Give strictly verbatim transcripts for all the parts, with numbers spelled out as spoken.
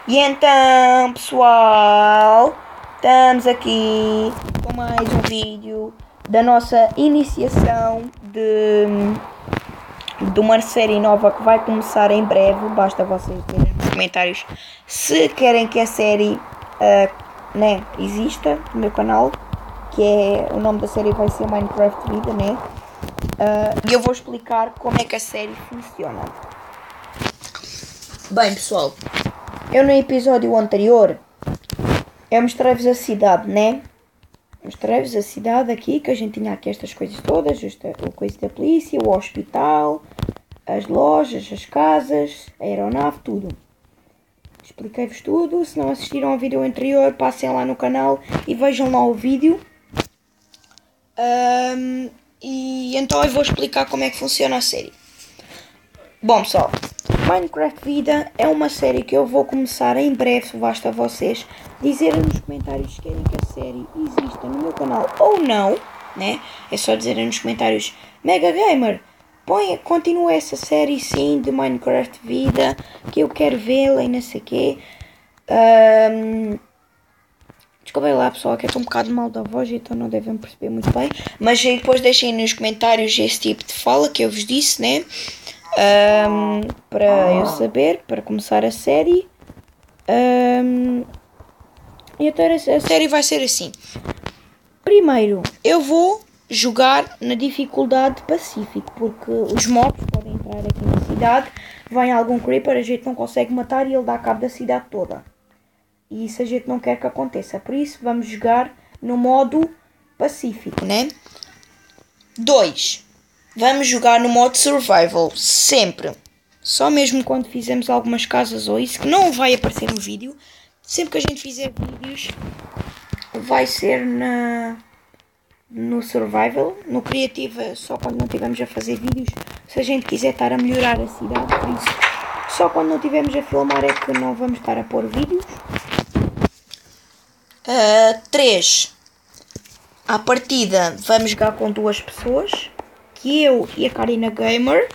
E então, pessoal, estamos aqui com mais um vídeo da nossa iniciação de, de uma série nova que vai começar em breve. Basta vocês verem nos comentários se querem que a série uh, né, exista no meu canal, que é, o nome da série vai ser Minecraft Vida, né? Uh, e eu vou explicar como é que a série funciona. Bem, pessoal, eu no episódio anterior eu mostrei-vos a cidade, né? Mostrei-vos a cidade aqui, que a gente tinha aqui estas coisas todas, esta, o coisa da polícia, o hospital, as lojas, as casas, a aeronave, tudo. Expliquei-vos tudo. Se não assistiram ao vídeo anterior, passem lá no canal e vejam lá o vídeo. Um, e então eu vou explicar como é que funciona a série. Bom, pessoal, Minecraft Vida é uma série que eu vou começar em breve. Basta vocês dizerem nos comentários se querem que a série exista no meu canal ou não, né? É só dizerem nos comentários: Mega Gamer, põe, continua essa série sim de Minecraft Vida, que eu quero vê-la e não sei o quê. Um, Desculpem lá, pessoal, que eu estou um bocado mal da voz, então não devem perceber muito bem. Mas aí depois deixem nos comentários esse tipo de fala que eu vos disse, né? Um, para eu saber, para começar a série. Um, e então a série vai ser assim. Primeiro, eu vou jogar na dificuldade Pacífico, porque os mobs podem entrar aqui na cidade, vem algum creeper, a gente não consegue matar e ele dá cabo da cidade toda. E isso a gente não quer que aconteça, por isso vamos jogar no modo Pacífico, né? dois. Vamos jogar no modo Survival, sempre. Só mesmo quando fizermos algumas casas ou isso, que não vai aparecer no vídeo. Sempre que a gente fizer vídeos, vai ser na, no Survival. No Criativa, só quando não estivermos a fazer vídeos. Se a gente quiser estar a melhorar a cidade, por isso, só quando não estivermos a filmar é que não vamos estar a pôr vídeos. três. Uh, à partida, vamos jogar com duas pessoas. Que eu e a Karina Gamer.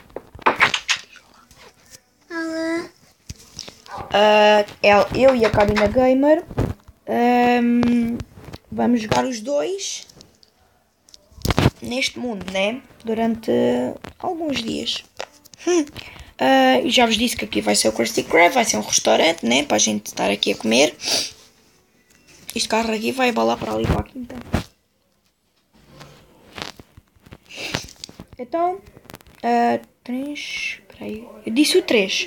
Olá. Uh, eu e a Karina Gamer. Um, vamos jogar os dois neste mundo, né? Durante alguns dias. Hum. Uh, já vos disse que aqui vai ser o Krusty Krab, vai ser um restaurante, né? Para a gente estar aqui a comer. Este carro aqui vai balar para ali para a quinta. Então, uh, três, peraí, eu disse o três.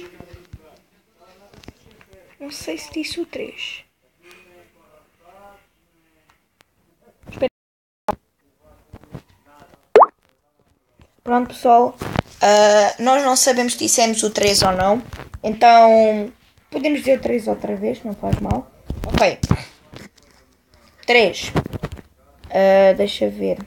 Não sei se disse o três. Espera. Pronto, pessoal, uh, nós não sabemos se dissemos o três ou não, então podemos dizer o três outra vez, não faz mal. Ok, três, uh, deixa ver.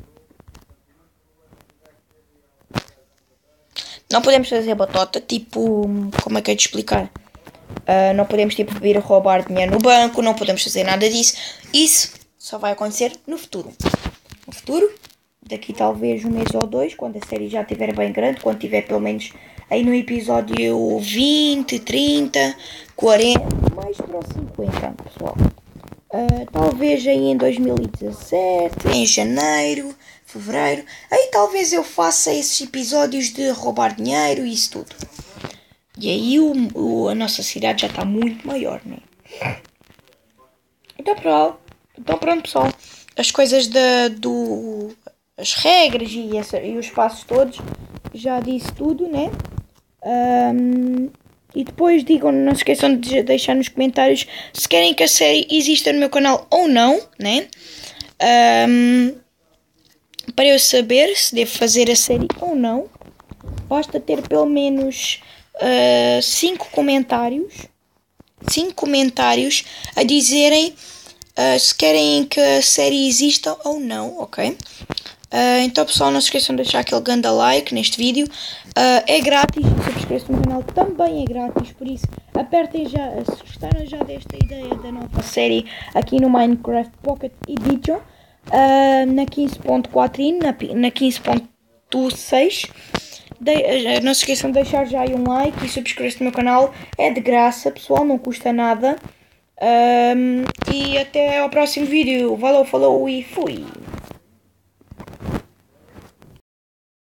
Não podemos fazer batota, tipo, como é que é de explicar? Uh, não podemos, tipo, vir roubar dinheiro no banco, não podemos fazer nada disso. Isso só vai acontecer no futuro. No futuro, daqui talvez um mês ou dois, quando a série já estiver bem grande, quando tiver pelo menos aí no episódio vinte, trinta, quarenta, mais para os cinquenta, pessoal. Uh, talvez aí em dois mil e dezassete, em janeiro, fevereiro, aí talvez eu faça esses episódios de roubar dinheiro e isso tudo. E aí o, o, a nossa cidade já está muito maior, né? Então, pessoal, então pronto, pessoal. As coisas da, do... as regras e, essa, e os passos todos, já disse tudo, né? Um, e depois digam, não se esqueçam de deixar nos comentários se querem que a série exista no meu canal ou não, né? Um, para eu saber se devo fazer a série ou não, basta ter pelo menos cinco uh, comentários, cinco comentários a dizerem uh, se querem que a série exista ou não, ok? Uh, então, pessoal, não se esqueçam de deixar aquele grande like neste vídeo. Uh, é grátis, subscrevam-se no canal, também é grátis, por isso apertem já, se gostaram já desta ideia da nova série aqui no Minecraft Pocket Edition, uh, na quinze ponto quatro, na, na quinze ponto seis, De... Não se esqueçam de deixar já aí um like e subscrever-se no meu canal. É de graça, pessoal, não custa nada. Um, e até ao próximo vídeo. Valeu, falou e fui!